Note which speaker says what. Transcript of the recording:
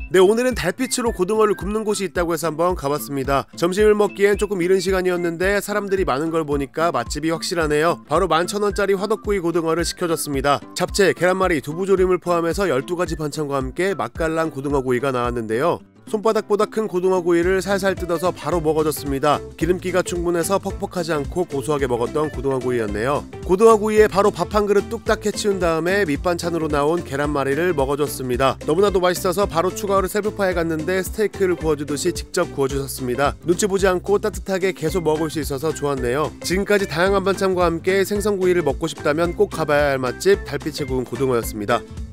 Speaker 1: 네, 오늘은 달빛으로 고등어를 굽는 곳이 있다고 해서 한번 가봤습니다. 점심을 먹기엔 조금 이른 시간이었는데 사람들이 많은 걸 보니까 맛집이 확실하네요. 바로 11,000원짜리 화덕구이 고등어를 시켜줬습니다. 잡채, 계란말이, 두부조림을 포함해서 12가지 반찬과 함께 맛깔난 고등어구이가 나왔는데요. 손바닥보다 큰 고등어구이를 살살 뜯어서 바로 먹어줬습니다. 기름기가 충분해서 퍽퍽하지 않고 고소하게 먹었던 고등어구이였네요. 고등어구이에 바로 밥 한 그릇 뚝딱 해치운 다음에 밑반찬으로 나온 계란말이를 먹어줬습니다. 너무나도 맛있어서 바로 추가로 셀프파에 갔는데 스테이크를 구워주듯이 직접 구워주셨습니다. 눈치 보지 않고 따뜻하게 계속 먹을 수 있어서 좋았네요. 지금까지 다양한 반찬과 함께 생선구이를 먹고 싶다면 꼭 가봐야 할 맛집 달빛에 구운 고등어였습니다.